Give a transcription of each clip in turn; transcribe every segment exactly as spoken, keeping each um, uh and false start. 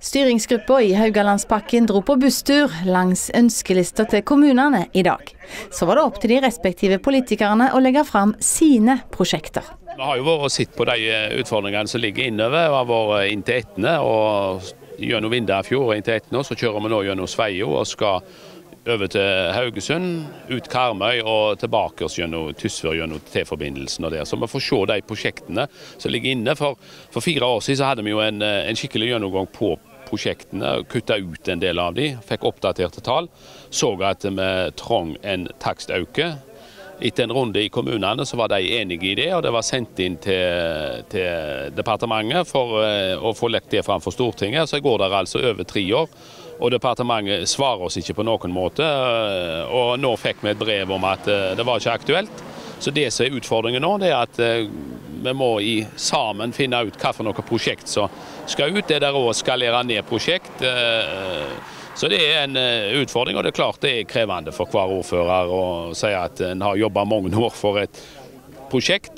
Styringsgruppa i Haugalandspakken dro på busstur langs ønskelista til kommunene i dag. Så var det opp til de respektive politikerne å legge fram sine prosjekter. Vi har jo vært og sett på de utfordringene som ligger innover og har vært inntil Etne. Og gjennom Vindafjord og inntil Etne, så kjører vi nå gjennom Sveio og skal over til Haugesund, ut Karmøy og tilbake oss gjennom Tysvær gjennom T-forbindelsen og der. Så vi får se de prosjektene som ligger inne. For, for fire år siden så hadde vi jo en, en skikkelig gjennomgang på prosjektene, kutta ut en del av de, fikk oppdaterte tall, så at vi trong en takstøke. Etter en runde i kommunene så var de enige i det, og det var sendt inn til, til departementet for uh, å få lagt det fram for Stortinget. Så går det altså over tre år, og departementet svarer oss ikke på noen måte. Uh, og nå fikk vi et brev om at uh, det var ikke aktuelt. Så det som er utfordringen nå, det er at uh, vi må i sammen finne ut hva for noe prosjekt som skal ut. Det der å skalere ned prosjekt. Uh, Så det er en utfordring, og det er klart det er krevende for hver ordfører å si at en har jobbet mange år for et prosjekt,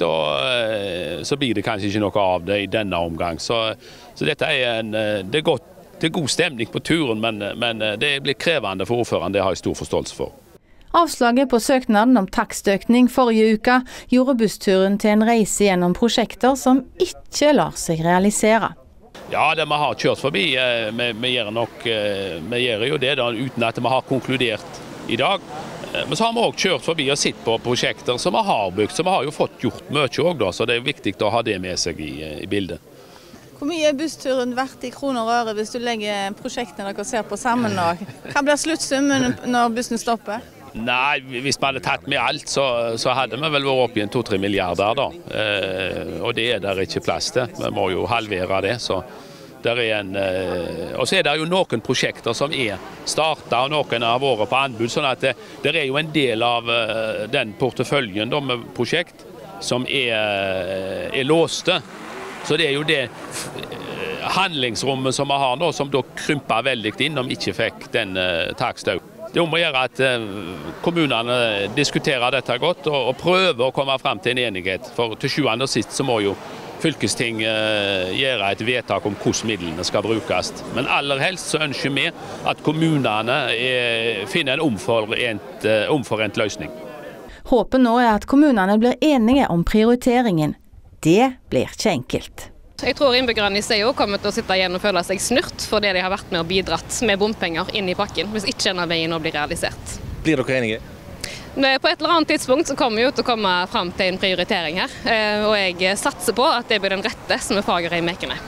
og så blir det kanskje ikke noe av det i denne omgang. Så, så dette er en, det er, godt, det er god stemning på turen, men, men det blir krevende for ordføreren, det har jeg stor forståelse for. Avslaget på søknaden om takstøkning forrige uke gjorde bussturen til en reise gjennom prosjekter som ikke lar seg realisere. Ja, det vi har kjørt forbi, vi, vi, gjør nok, vi gjør jo det da, uten at vi har konkludert i dag. Men så har vi også kjørt forbi og sett på prosjekter som vi har bygd, så vi har jo fått gjort mye også da, så det er viktig å ha det med seg i, i bildet. Hvor mye er bussturen verdt i kroner og øre hvis du legger prosjektene dere ser på sammen nå? Hva blir sluttsummen når bussen stopper? Nei, hvis vi hadde tatt med alt, så, så hadde vi vel vært oppe i en to-tre milliarder da. Eh, og det er der ikke plass til. Vi må jo halvere det. Så der er en, eh, og så er det jo noen prosjekter som er startet, og noen har vært på anbud. Sånn at det, det er jo en del av uh, den porteføljen da, med prosjekt som er, er låste. Så det er jo det handlingsrommet som vi har nå, som da krymper veldig inn om vi ikke fikk den uh, takstøkningen. Det er om å gjøre at kommunene diskuterer dette godt og prøver å komme frem til en enighet. For til sjuende og sist så må jo fylkesting gjøre et vedtak om hvordan midlene skal brukes. Men aller helst så ønsker vi at kommunene finner en omforent, omforent løsning. Håpet nå er at kommunene blir enige om prioriteringen. Det blir ikke enkelt. Jeg tror innbyggerne i Sveio kommer til å sitte igjen og føle seg snurt for det de har vært med og bidratt med bompenger inn i pakken, hvis ikke denne veien nå blir realisert. Blir dere enige? På et eller annet tidspunkt så kommer vi jo til å komme frem til en prioritering her, og jeg satser på at det blir den rette som er Fagerøy-Mekene.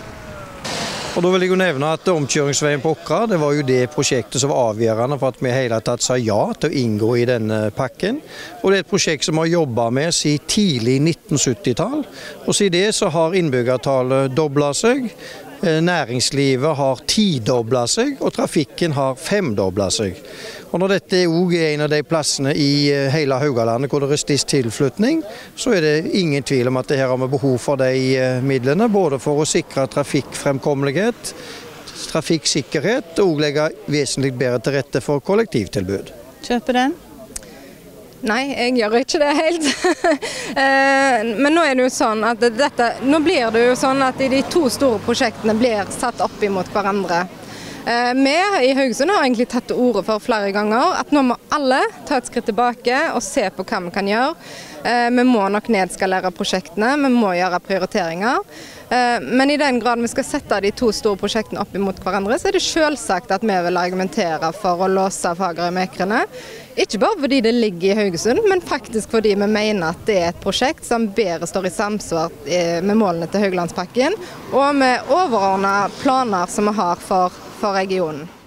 Og da vil jeg jo nevne at omkjøringsveien på Åkra, det var jo det prosjektet som var avgjørende for at vi hele tatt sa ja til å inngå i denne pakken. Og det er et prosjekt som vi har jobbet med siden tidlig nitten sytti-tall. Og siden det så har innbyggertallet doblet seg, næringslivet har tidoblet seg, og trafikken har femdoblet seg. Og når dette også er en av de plassene i hele Haugalandet hvor det er størst tilflytning, så er det ingen tvil om at det her har vi behov for de midlene, både for å sikre trafikkfremkommelighet, trafikksikkerhet og legge vesentlig bedre til rette for kollektivtilbud. Kjøper den? Nei, jeg gjør ikke det helt. Men nå er det jo sånn at dette, nå blir det jo sånn at de to store prosjektene blir satt opp imot hverandre. Vi i Haugesund har egentlig tatt til orde for flere ganger at nå må alle ta et skritt tilbake og se på hva vi kan gjøre. Vi må nok nedskalere prosjektene, vi må gjøre prioriteringer. Men i den grad vi skal sette de to store prosjektene opp imot hverandre, så er det selvsagt at vi vil argumentere for å låse Fagerøy-Mekene. Ikke bare fordi det ligger i Haugesund, men faktisk fordi vi mener at det er et prosjekt som bedre står i samsvar med målene til Haugalandspakken, og med overordnede planer som vi har for, for regionen.